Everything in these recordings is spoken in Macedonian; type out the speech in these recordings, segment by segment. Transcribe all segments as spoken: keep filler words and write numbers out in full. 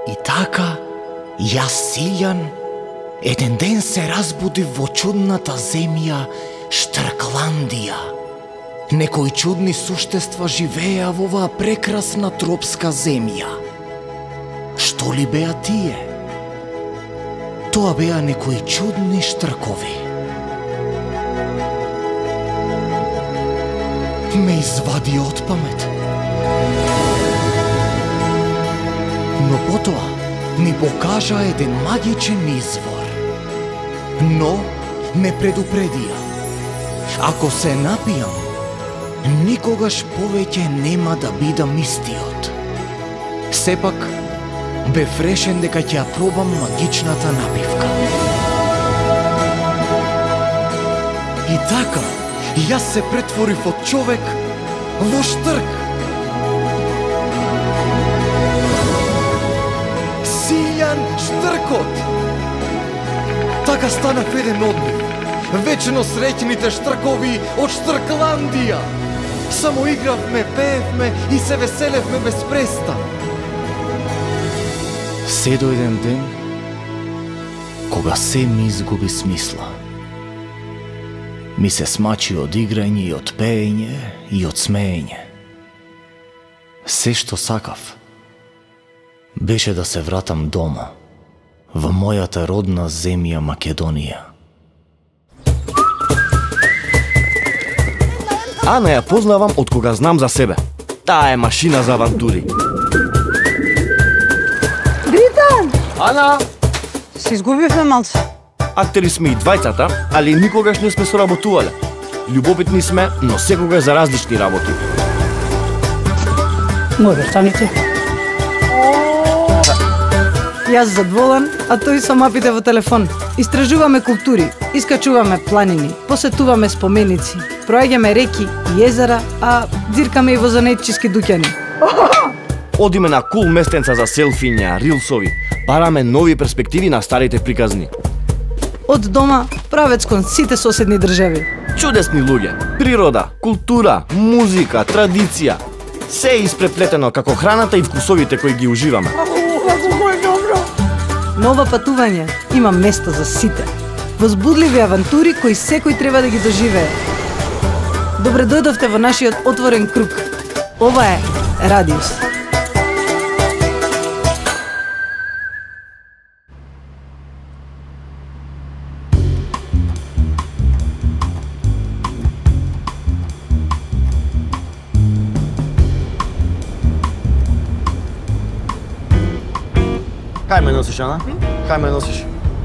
И така, јас Силјан, еден ден се разбудив во чудната земја Штркландија. Некои чудни суштества живееа во оваа прекрасна тропска земја. Што ли беа тие? Тоа беа некои чудни штркови. Ме извади од памет. Но потоа ми покажа еден магичен извор. Но ме предупредија. Ако се напијам, никогаш повеќе нема да бидам истиот. Сепак, бев решен дека ќе ја пробам магичната напивка. И така, јас се претворив од човек во штрк. Силјан Штркот! Така станав еден од нив. Вечно среќните штркови од Штркландија. Само игравме, пеевме и се веселевме без престан. Се до еден ден, кога се ми изгуби смисла. Ми се смачи од играње и од пеење и од смеење. Се што сакав беше да се вратам дома, во мојата родна земја Македонија. Ана ја познавам од кога знам за себе. Таа е машина за авантури. Дритан! Ана! Се изгубивме малце. Актери сме и двајцата, али никогаш не сме соработувале. Љубопитни сме, но секогаш за различни работи. Може, станите. Јас задволен, а тој со мапите во телефон. Истражуваме култури, искачуваме планини, посетуваме споменици, проаѓаме реки и езера, а дзиркаме и во занетчиски дуќани. Одиме на кул местенца за селфиња, рилсови, бараме нови перспективи на старите приказни. Од дома, правец кон сите соседни држави. Чудесни луѓе, природа, култура, музика, традиција. Се е испреплетено како храната и вкусовите кои ги уживаме. Нова патување има место за сите. Возбудливи авантури кои секој треба да ги доживее. Добре дојдовте во нашиот отворен круг. Ова е Радиус. Кај ме носиш, Ана? Кај ме носиш?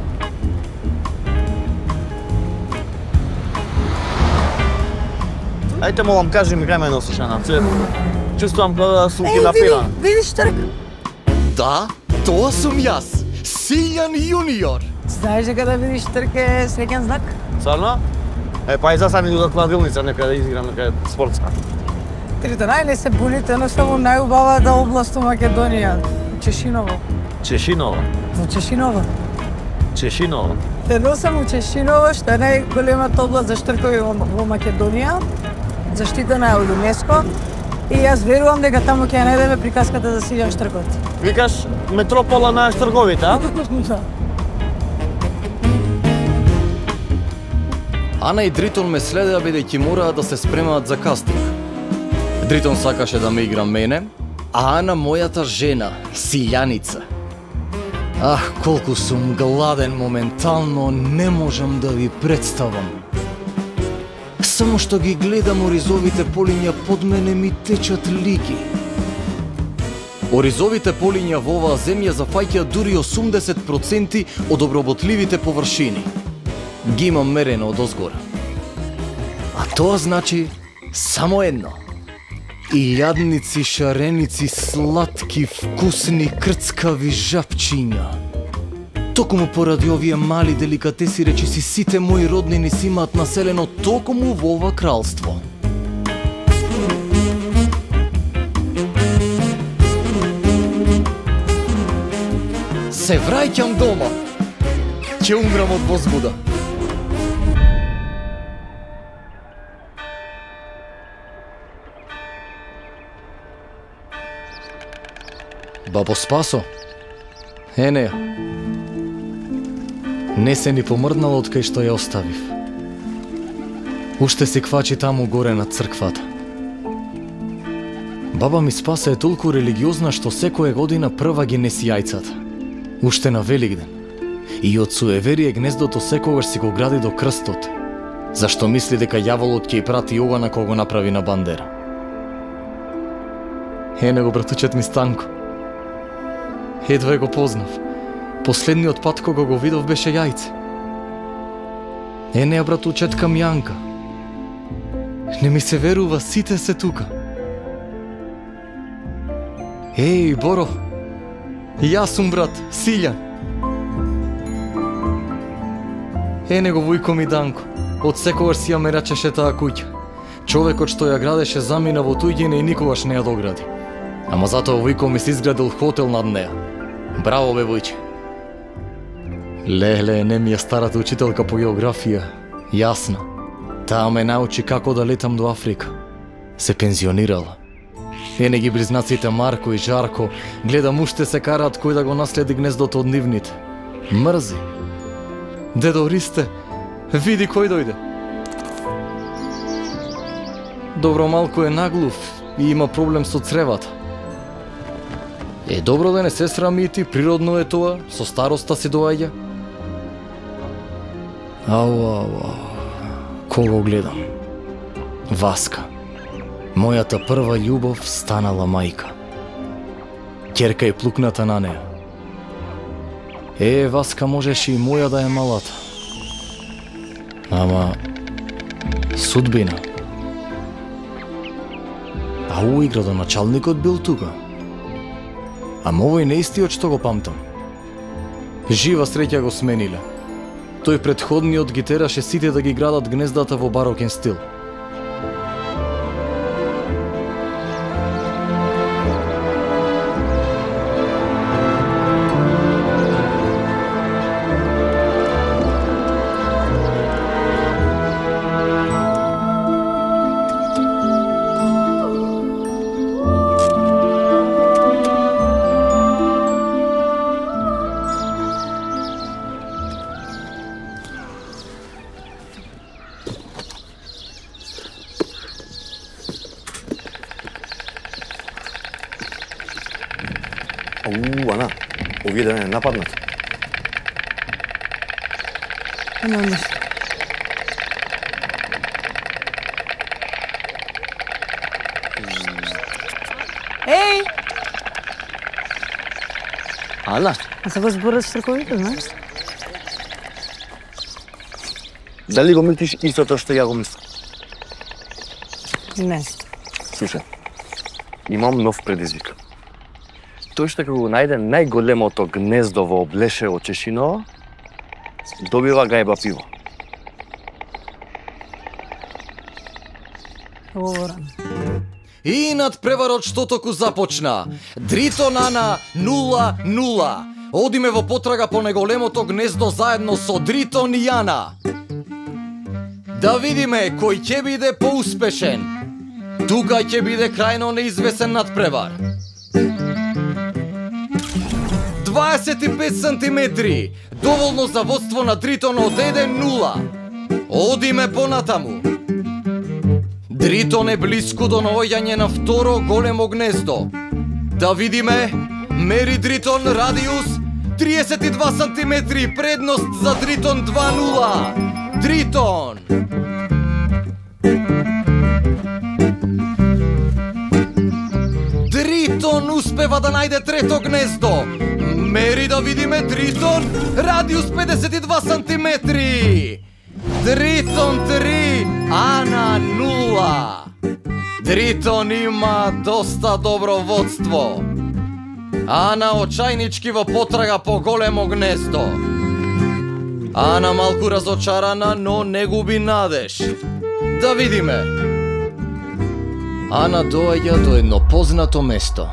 Ајте молам, кажи ми кај ме носиш, Ана. Чувствувам да сум киднапиран. Видиш Штрк? Да, тоа сум јас, Силјан Јуниор. Знаеш дека да видиш Штрк е среќен знак? Царно? Е, па и за сами до кладилница, нека да изиграм, нека е спортска. Трите, најле се буните, но само најубавата област во Македонија. Чешиново. Чешиново. Во Чешиново. Чешиново. Те носам у Чешиново, што е најголемата област за штркови во, во Македонија, заштитена е од ЮНЕСКО, и јас верувам дека таму ќе ја најдеме приказката за Силјан Штркот. Викаш метропола на штрковите, а? Да. Ана и Дритон ме следеа бидејќи мораа да се спремаат за кастинг. Дритон сакаше да ме игра мене, а Ана мојата жена, Силјаница. Ах, колку сум гладен моментално, не можам да ви представам. Само што ги гледам оризовите полиња под мене ми течат лики. Оризовите полиња во оваа земја зафаќаат дури осумдесет проценти од обработливите површини. Ги имам мерено од озгора. А тоа значи само едно. Илјадници, шареници, сладки, вкусни, крцкави жапчиња. Токму поради овие мали деликатеси речиси сите мои роднини си имаат населено токму во ова кралство. Се враќам дома. Ќе умрам од возбуда. Бабо Спасо, Е, не ја. Не се ни помрднала од кај што ја оставив. Уште се квачи таму горе над црквата. Баба ми спаса е толку религиозна што секоја година прва ги неси јајцата. Уште на Великден. И од суеверие гнездото секогаш си го гради до крстот, зашто мисли дека јаволот ќе ја прати Јована кога го направи на Бандера. Е, него братучет ми Станко. Едва го познав. Последниот пат кога го видов беше јајце. Е, неа братучетка Мјанка. Не ми се верува, сите се тука. Еј, Боро. Јас сум брат, Силјан. Е, него вујко ми Данко. Од секогаш си ја мерачеше таа куќа. Човекот што ја градеше замина во туѓина и никогаш не ја догради. Ама затоа вујко ми се изградил хотел над неа. Браво бе, вујче. Леле, не ми е старата учителка по географија. Јасна. Таа ме научи како да летам до Африка. Се пензионирала. Ене ги близнаците Марко и Жарко, гледам уште се караат кој да го наследи гнездото од нивните. Мрзи. Дедо Ристе, види кој дојде. Добро, малку е наглув и има проблем со цревата. Е, добро да не се срами и ти, природно е тоа, со староста си доаѓа. Ау, ау, ау, кого гледам? Васка. Мојата прва љубов станала мајка. Ќерка е плукната на неа. Е, Васка можеше и моја да е малата. Ама... судбина. Ау, и градоначалникот бил тука. Ама овој не истиот што го памтам. Жива среќа го смениле. Тој претходниот ги тераше сите да ги градат гнездата во барокен стил. Ау, Ана, овие да не нападнат. Ама не. Еј! Ана, А се го зборат стрковите, знаеш? дали го мислиш истото што ја го мислам? Не. Слушај, имам нов предизвик. Тој што како го најде најголемото гнездо во Облеше од Чешиново, добива гајба пиво. Говорам. И над преварот што току започна. Дритон Ана нула нула. Одиме во потрага по неголемото гнездо заедно со Дритон и Ана. Да видиме кој ќе биде поуспешен. Тука ќе биде крајно неизвесен надпревар. дваесет и пет сантиметри, доволно за водство на Дритон од еден нула. Одиме понатаму. Дритон е блиску до наоѓање на второ големо гнездо. Да видиме, мери Дритон радиус триесет и два сантиметри, предност за Дритон два нула. Дритон! Дритон успева да најде трето гнездо. Мери да видиме Дритон, радиус педесет и два сантиметри. Дритон три, Ана нула. Дритон има доста добро водство. Ана очајнички во потрага по големо гнездо. Ана малку разочарана, но не губи надеж. Да видиме. Ана доаѓа до едно познато место.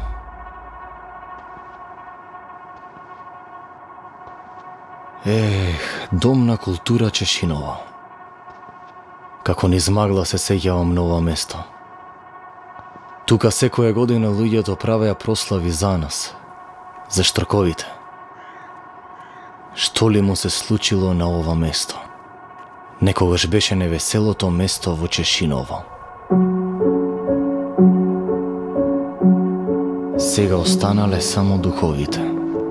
Ех, Дом на култура Чешиново. Како низ магла се сеќавам на ова место. Тука секоја година луѓето правеа прослави за нас, за штрковите. што ли му се случило на ова место? Некогаш беше невеселото место во Чешиново. Сега останале само духовите.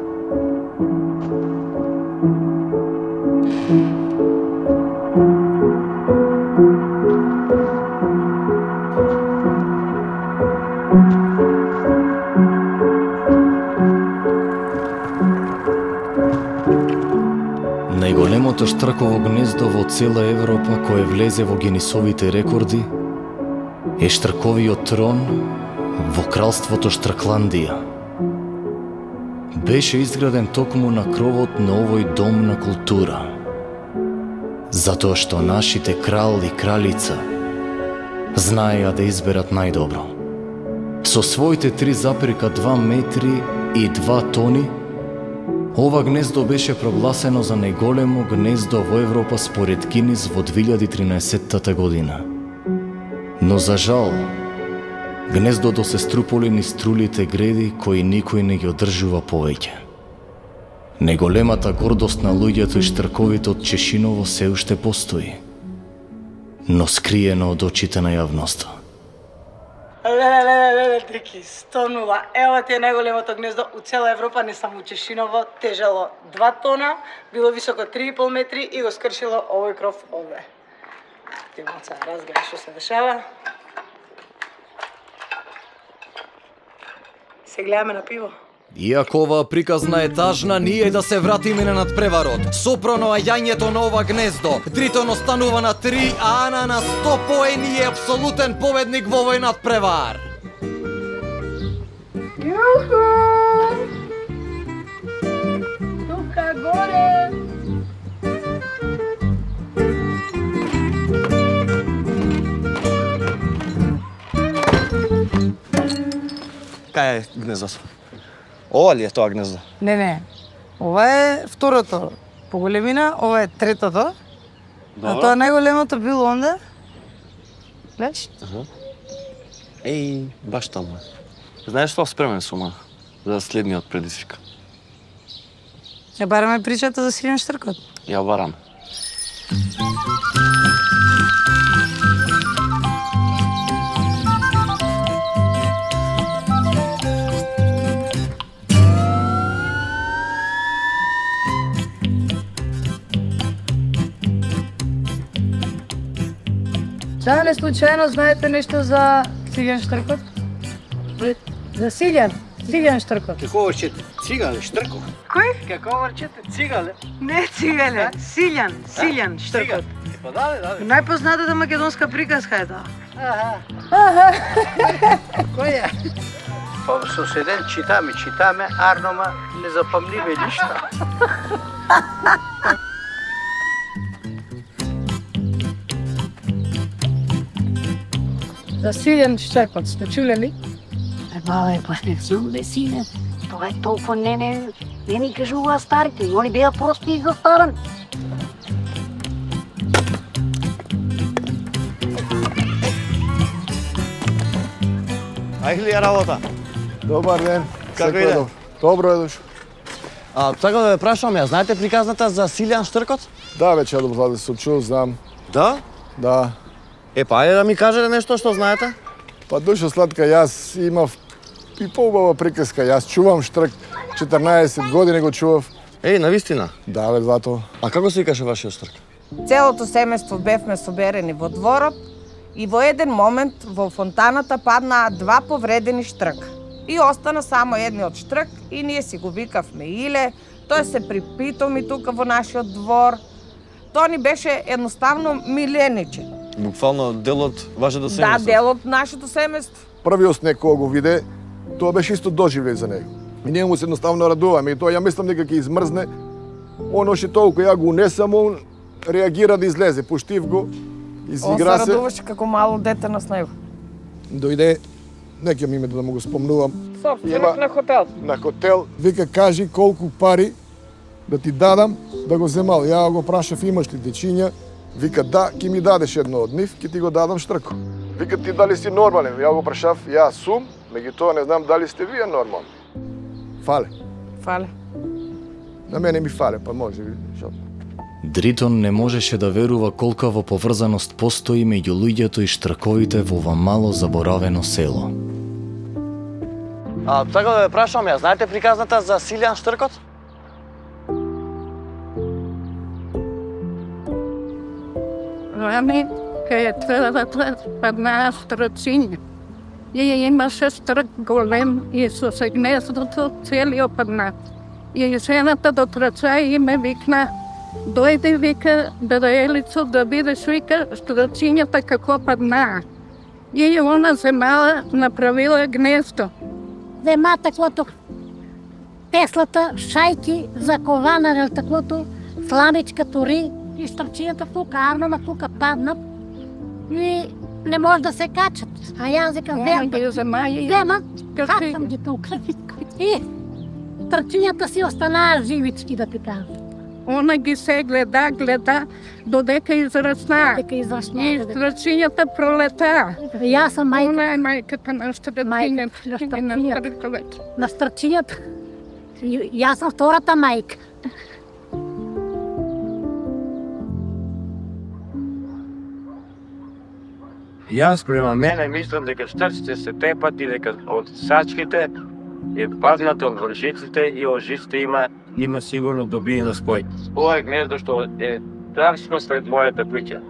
Најголемото штрково гнездо во цела Европа кое влезе во Гинисовите рекорди е штрковиот трон во кралството Штркландија. Беше изграден токму на кровот на овој дом на култура. Затоа што нашите крал и кралица знаеја да изберат најдобро. Со своите три запирка два метри и два тони, ова гнездо беше прогласено за најголемо гнездо во Европа според Гинис во две илјади и тринаесетта година. Но за жал, гнездото се струполи низ трулите греди кои никој не ги одржува повеќе. Неголемата гордост на луѓето и штрковите од Чешиново се уште постои, но скриено од очите на јавноста. Леле, леле, леле, Трики, сто нула. Ево ти е најголемото гнездо у цела Европа, не само у Чешиново, тежало два тона, било високо три и пол метри и го скршило овој кров овде. Ти малца разгледа што се дешава. Се гледаме на пиво. Иако оваа приказна е тажна, ние да се вратиме на надпреварот. Сопрано јањето на ова гнездо. Тритон останува на три, а Ана на сто поени е апсолутен победник во овој надпревар. Јуху! Тука горе! Кај е гнездото? Ова ли е тоа гнездо? Не, не. Ова е второто по големина, ова е третото. А тоа најголемото било онде. Гледаш? Еј, баш таму. Знаеш што, спремен сум за следниот предизвик. Ја бараме причата за Силјан Штркот. Ја барам. Дали случајно знаете нешто за Силјан Штркот? За Силјан? Силјан Штркот. Какво върчете? Цигале, Штрков. Кој? Какво върчете? Цигале. Не Цигале, Силјан, Силјан Штркот. Па да, да. Најпознатата македонска приказка е таа. Кој е? Па со седен читаме, читаме, арнома незапамливе ништа. За Силјан Штркот, сте чуле ли? Бабе, па не знам бе, сине. Тоа е толкова не, не, не ни кажуваа старите, и они беа прости и застарани. Ајде ли е работа? Добар ден. Како Секој иде? добро. Добро е дошо. А, така да ве прашам, ја знаете приказната за Силјан Штркот? Да, веќе ја добро да се чул, знам. Да? Да. Е, па ајде да ми кажете нешто што знаете. Па дошо Сладка, јас имав и поубава приказка. Јас чувам Штрк, четрнаесет години го чував. Еј, навистина. Да, бе, затоа. А како се викаше вашиот Штрк? Целото семејство бевме соберени во дворот и во еден момент во фонтаната паднаа два повредени штрк. И остана само едниот штрк и ние си го викавме Иле. Тој се припитоми тука во нашиот двор. Тоа ни беше едноставно милениче. Буквално дел од вашето семејство. Да, дел од нашето семејство. Првиот снег кога го виде, тоа беше исто доживлеј за него. И ние му се едноставно радуваме и тоа ја мислам дека ќе измрзне. Он още толку ја го унесам, он реагира да излезе, пуштив го, изигра Он се. се радуваше како мало дете на снего. Дојде, неќам името да му го спомнувам. Собственик на хотел. На хотел, вика, кажи колку пари да ти дадам да го земал. Ја го прашав, имаш ли дечиња? Вика, да, ќе ми дадеш едно од нив, ќе ти го дадам Штрко. Вика, ти дали си нормален? Ја го прашав, ја сум, меѓутоа не знам дали сте вие нормални. Фале. Фале. На мене ми фале, па може би, што? Дритон не можеше да верува колка во поврзаност постои меѓу луѓето и штрковите во ова мало заборавено село. А, така да ве прашам, ја знаете приказната за Силјан Штркот? Ами, кај тревата паднаа штрциња. И имаше штрк голем и со се гнездото цели опадна. И жената до траца и ме викна, дојде, вика, Бедаелицо, да видиш, вика, штрцињата како паднаа. И она земала направила гнездо. Зема таклото теслата, шајки, закована, таклото сламичка тури и штрчињата тука, арнама тука паднат и не може да се качат. А јас викам, Зема и зема, качам ги тука. И штрчињата си останаа живички, да ти кажам. Она ги се гледа, гледа, додека израсна. Дека израсна. И штрчињата пролета. Јас сам мајка. Она е мајката на штрчињата. На штрчињата. Јас сам втората мајка. Јас према мене мислам дека штрците се тепат и дека од сачките е паднат од вршиците и од жиците има има сигурно добиено спој. Ова е гнездо што е трашно сред мојата куќа.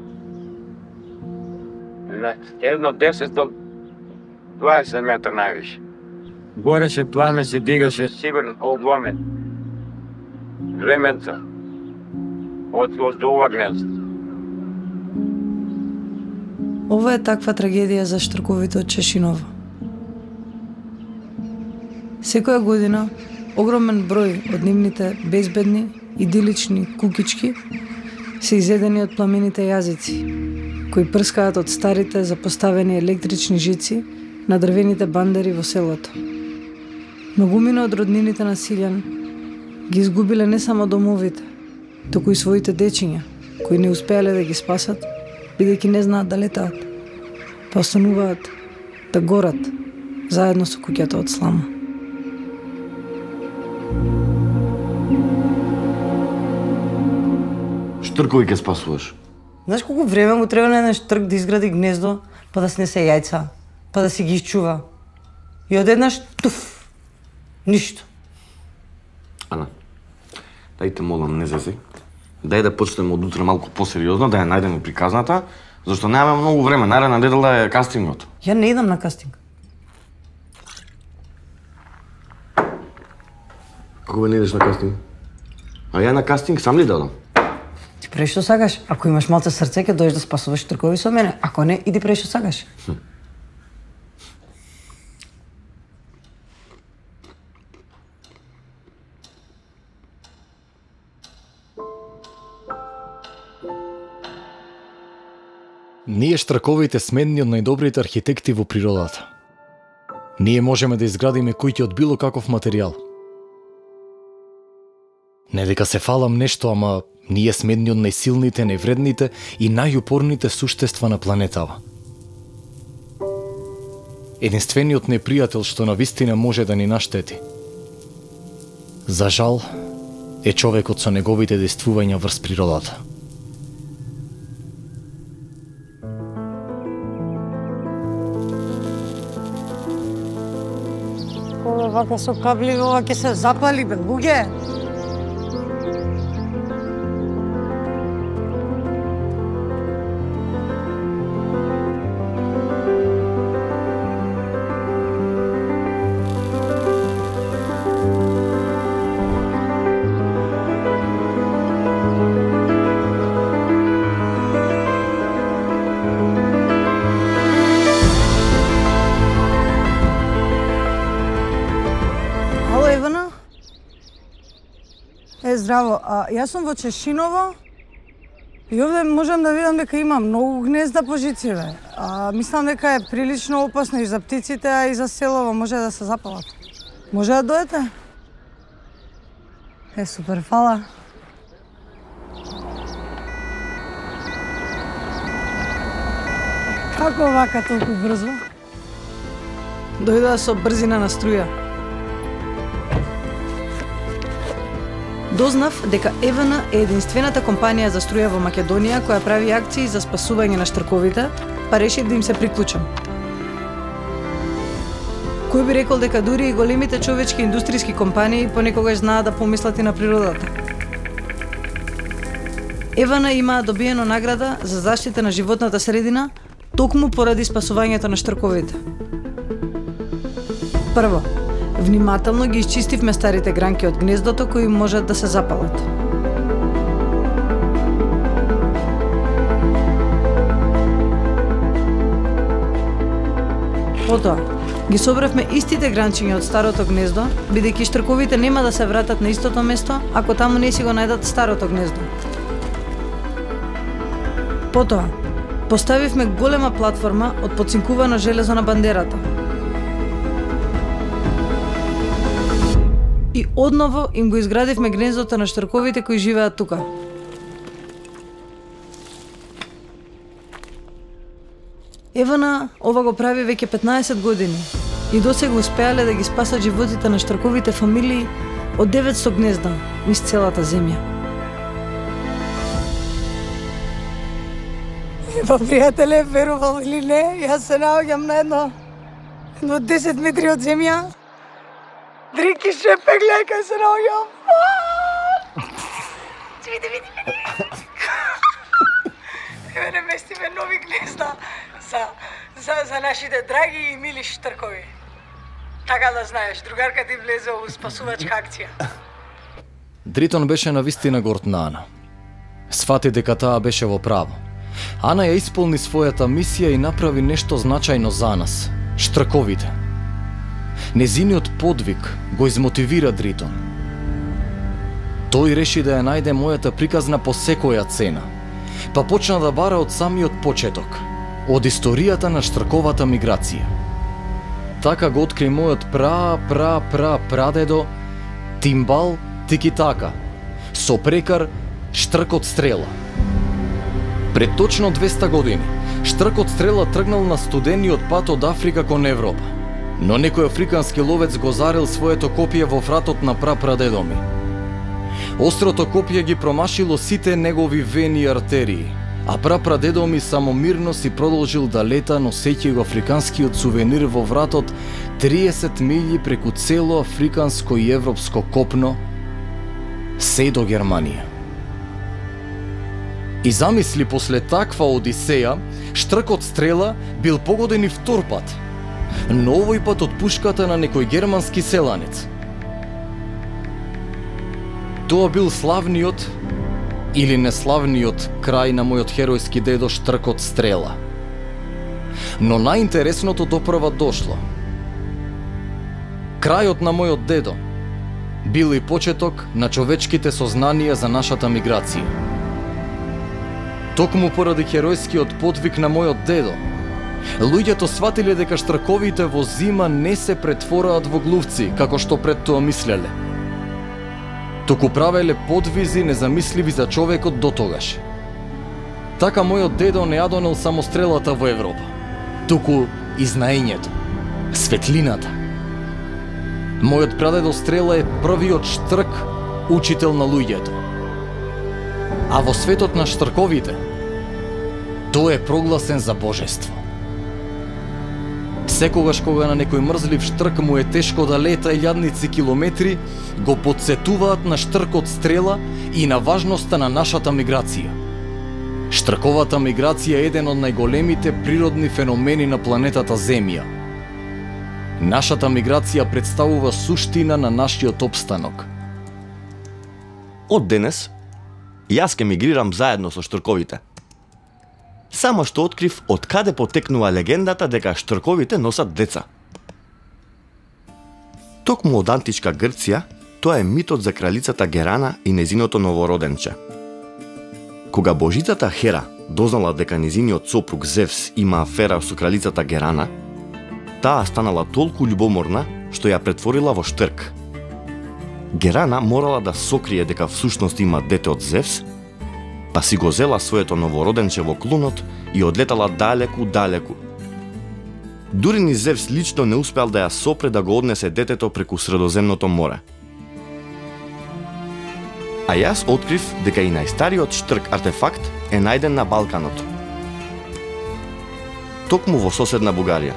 На едно десет до дваесет метра највише. Гореше пламе се дигаше сигурно обломен. Временца. Од од ова гнездо. Ова е таква трагедија за штрковите од Чешиново. Секоја година огромен број од нивните безбедни, идилични кукички се изедени од пламените јазици, кои прскаат од старите запоставени електрични жици на дрвените бандери во селото. Многумина од роднините на Силјан ги изгубиле не само домовите, туку и своите дечиња, кои не успеале да ги спасат, бидејќи не знаат да летаат, па остануваат да горат заедно со куќата од слама. Штркови ќе спасуваш. Знаеш колку време му треба на еден штрк да изгради гнездо, па да снесе јајца, па да си ги изчува. И одеднаш, туф, ништо. Ана, дај те молам, не зези. Дај да почнеме од утре малку посериозно, да ја најдеме приказната, зашто немаме многу време, наредна недела е кастингот. Ја не идам на кастинг. Како бе не идеш на кастинг? А ја на кастинг сам ли дадам? Ти прави што сакаш. Ако имаш малце срце, ќе дојдеш да спасуваш штркови со мене. Ако не, иди прави што сакаш. Ние штрковите сме едни од најдобрите архитекти во природата. Ние можеме да изградиме куќи од било каков материјал. Не дека се фалам нешто, ама ние сме едни од најсилните, највредните и најупорните суштества на планетава. Единствениот непријател што на вистина може да ни наштети. За жал, е човекот со неговите действувања врз природата. Ова вака со кабли, ова ќе се запали, бе, луѓе. Е, здраво, а, јас сум во Чешиново и овде можам да видам дека има многу гнезда по жициве. А, мислам дека е прилично опасно и за птиците, а и за селово може да се запалат. Може да дојдете? Е, супер, фала. Како вака толку брзо? Дојдоа со брзина на струја. Дознав дека Е В Н е единствената компанија за струја во Македонија која прави акции за спасување на штрковите, па решив да им се приклучам. Кој би рекол дека дури и големите човечки индустријски компании понекогаш знаат да помислат и на природата? Е В Н има добиено награда за заштита на животната средина токму поради спасувањето на штрковите. Прво, внимателно ги исчистивме старите гранки од гнездото кои можат да се запалат. Потоа, ги собравме истите гранчиња од старото гнездо, бидејќи штрковите нема да се вратат на истото место ако таму не си го најдат старото гнездо. Потоа, поставивме голема платформа од поцинкувано железо на бандерата. И одново им го изградивме гнездото на штрковите кои живеат тука. Е В Н ова го прави веќе петнаесет години и досега успеале да ги спасат животите на штрковите фамилии од деветсто гнезда низ целата земја. Па, пријателе, верувал или не, јас се наоѓам на едно, едно десет метри од земја. Дрики шепе, гледај кај се наоѓам. Види, види, види. Еве не местиме нови гнезда за, за, за нашите драги и мили штркови. Така да знаеш, другарка ти влезе во спасувачка акција. Дритон беше навистина горд на Ана. Сфати дека таа беше во право. Ана ја исполни својата мисија и направи нешто значајно за нас, штрковите. Незиниот подвиг го измотивира Дритон. Тој реши да ја најде мојата приказна по секоја цена, па почна да бара од самиот почеток, од историјата на штрковата миграција. Така го откри мојот пра, пра, пра, прадедо Тимбал Тикитака, сопрекар Штркот Стрела. Пред точно двеста години, Штркот Стрела тргнал на студениот пат од Африка кон Европа, но некој африкански ловец го зарил своето копие во вратот на прапрадедо ми. Острото копие ги промашило сите негови вени и артерии, а прапрадедо ми само мирно си продолжил да лета носејќи го африканскиот сувенир во вратот триесет милји преку цело африканско и европско копно, се до Германија. И замисли, после таква одисеја, Штркот Стрела бил погоден и втор пат, но овој пат од пушката на некој германски селанец. Тоа бил славниот или неславниот крај на мојот херојски дедо Штркот Стрела. Но најинтересното допрва дошло. Крајот на мојот дедо бил и почеток на човечките сознанија за нашата миграција. Токму поради херојскиот подвиг на мојот дедо, луѓето сватиле дека штрковите во зима не се претвораат во глувци, како што пред тоа мислеле. Току правеле подвизи незамисливи за човекот до тогаш. Така мојот дедо не ја донел само стрелата во Европа, туку и знаењето, светлината. Мојот прадедо Стрела е првиот штрк учител на луѓето. А во светот на штрковите, тој е прогласен за божество. Секогаш кога на некој мрзлив штрк му е тешко да лета илјадници километри, го потсетуваат на Штркот Стрела и на важноста на нашата миграција. Штрковата миграција е еден од најголемите природни феномени на планетата Земја. Нашата миграција представува суштина на нашиот опстанок. Од денес, јас ке мигрирам заедно со штрковите. Само што открив од каде потекнува легендата дека штрковите носат деца. Токму од античка Грција, тоа е митот за кралицата Герана и незиното новороденче. Кога божицата Хера дознала дека незиниот сопруг Зевс има афера со кралицата Герана, таа станала толку љубоморна што ја претворила во штрк. Герана морала да сокрие дека всушност има дете од Зевс, па си го зела своето новороденче во клунот и одлетала далеку, далеку. Дури ни Зевс лично не успеал да ја сопре да го однесе детето преку Средоземното море. А јас открив дека и најстариот штрк артефакт е најден на Балканот. Токму во соседна Бугарија.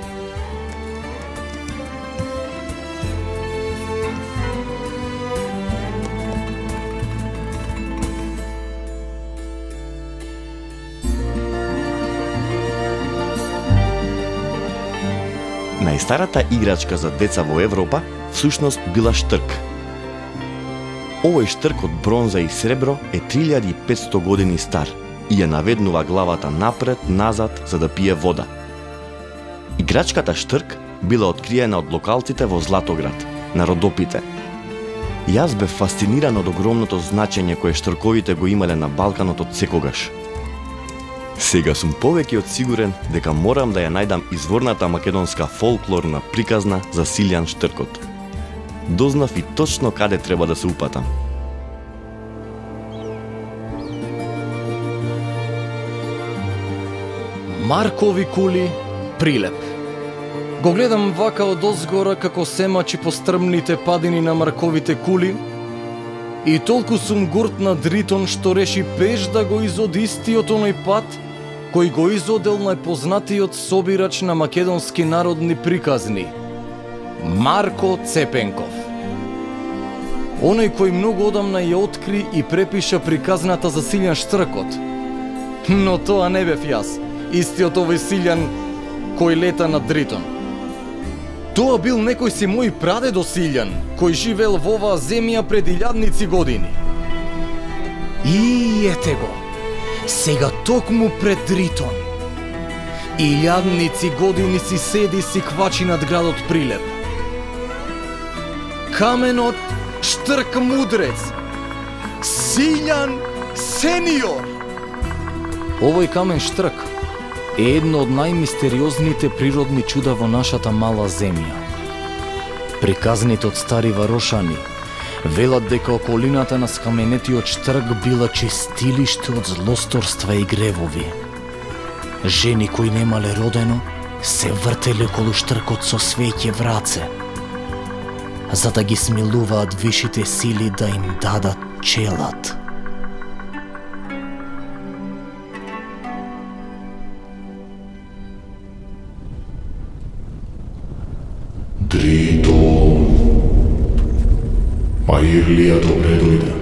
Најстарата играчка за деца во Европа всушност била штрк. Овој штрк од бронза и сребро е три илјади и петсто години стар и ја наведнува главата напред, назад, за да пие вода. Играчката штрк била откриена од локалците во Златоград, на Родопите. Јас бев фасциниран од огромното значење кое штрковите го имале на Балканот од секогаш. Сега сум повеќе од сигурен дека морам да ја најдам изворната македонска фолклорна приказна за Силјан штркот. Дознав и точно каде треба да се упатам. Маркови кули, Прилеп. Го гледам вака од озгора како се мачи по стрмните падини на Марковите кули и толку сум горд на Дритон што реши пеш да го изоди истиот оној пат кој го изодел најпознатиот собирач на македонски народни приказни, Марко Цепенков. Оној кој многу одамна ја откри и препиша приказната за Силјан штркот. Но тоа не бев јас, истиот овој Силјан кој лета на Дритон. Тоа бил некој си мој прадедо Силјан, кој живел во оваа земја пред илјадници години. И ете го, сега токму пред Дритон. Илјадници години си седи си квачи над градот Прилеп. Каменот Штрк мудрец, Силјан сениор. Овој камен штрк е едно од најмистериозните природни чуда во нашата мала земја. Приказните од стари варошани велат дека околината на скаменетиот штрк била чистилиште од злосторства и гревови. Жени кои немале родено се вртеле околу штркот со свеќе враце, за да ги смилуваат вишите сили да им дадат челат. Дритон. Па Ирлијато предојде.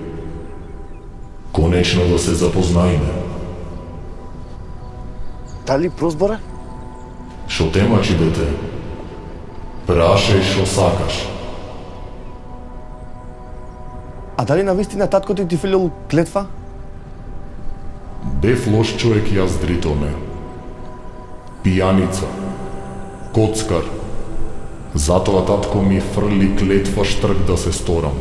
Конечно да се запознаиме. Дали прозбора? Шо темачи, дете? Прашај шо сакаш. А дали навистина татко ти ти филил клетва? Бев лош човек јас, Дритоне. Пијаница. Коцкар. Затоа татко ми фрли клетва штрк да се сторам.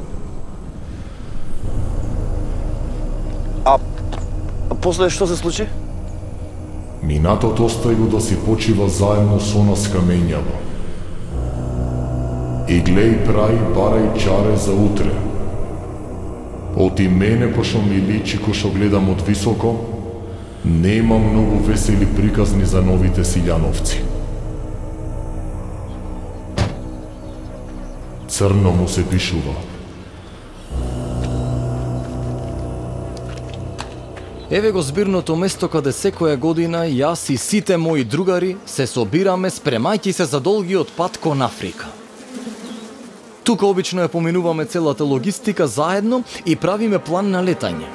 А, а после што се случи? Минатот остај го да си почива заедно со нас камењава. И глеј прај, барај чаре за утре. Оти мене кој шо ми личи, кој шо гледам од високо, нема многу весели приказни за новите силјановци. Црно му се пишува. Еве го збирното место каде секоја година јас и сите мои другари се собираме спремајќи се за долгиот пат кон Африка. Тука обично ја поминуваме целата логистика заедно и правиме план на летање.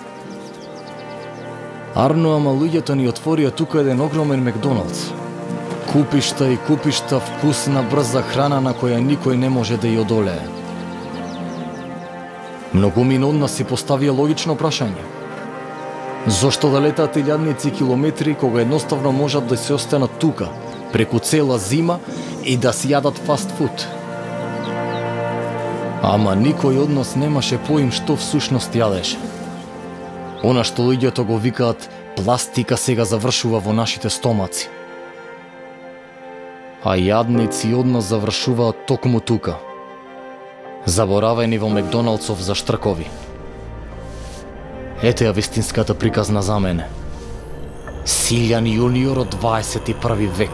Арно, ама луѓето ни отворија тука еден огромен Макдоналдс. Купишта и купишта вкусна брза храна на која никој не може да ја одолее. Многумина од нас си поставија логично прашање. Зошто да летаат илјадници километри кога едноставно можат да се останат тука, преку цела зима и да си јадат фаст фуд? Ама никој од нас немаше поим што всушност јадеше. Она што луѓето го викаат пластика сега завршува во нашите стомаци. А јадници од нас завршуваат токму тука, заборавени во Макдоналдсов за штркови. Ете ја вистинската приказна за мене. Силјан јуниор од дваесет и први век.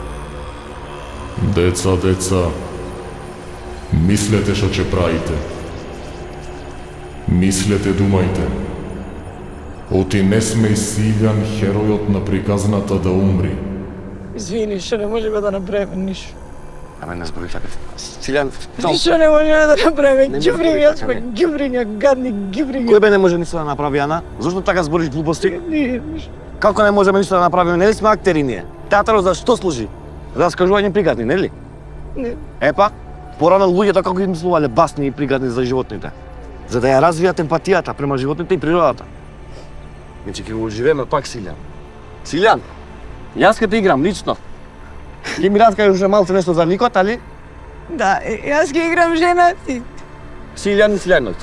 Деца, деца, мислете што ќе правите. Мислете, думајте. Оти не сме Силјан, херојот на приказната да умри. Извини, што не можеме да направиме ништо. Аме не збори така. Силјан, Ништо не можеме да направиме. Ѓубри, јас сме ѓубриња, гадни ѓубриња. Кој бе не може ништо да направи, Ана? Зошто така збориш глупости? Не, ништо. Како не можеме ништо да направиме? Нели сме актери ние? Театарот за што служи? За раскажување приказни, нели? Не. Епа, порано луѓето како ги мислувале басни и приказни за животните. За да ја развијат емпатијата према животните и природата. Значи ќе го живееме пак Силјан. Силјан, јас ќе те играм лично. Ќе ми раскажеш уште малце нешто за ликот, али? Да, јас ќе играм жена, ти. Силјан и Силјанот.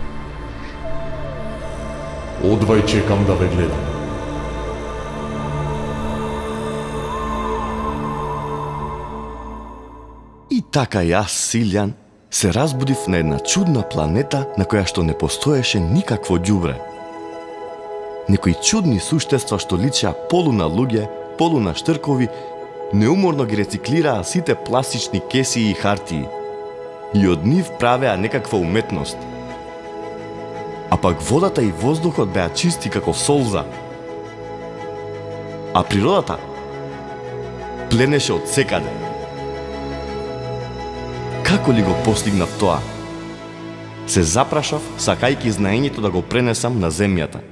Одвај чекам да ве гледам. И така јас, Силјан, се разбудив на една чудна планета на која што не постоеше никакво ѓубре. Некои чудни суштества што личеа полу на луѓе, полу на штркови, неуморно ги рециклираа сите пластични кесии и хартии. И од нив правеа некаква уметност. А пак водата и воздухот беа чисти како солза. А природата пленеше од секаде. Како ли го постигнав тоа? Се запрашав, сакајки знаењето да го пренесам на земјата.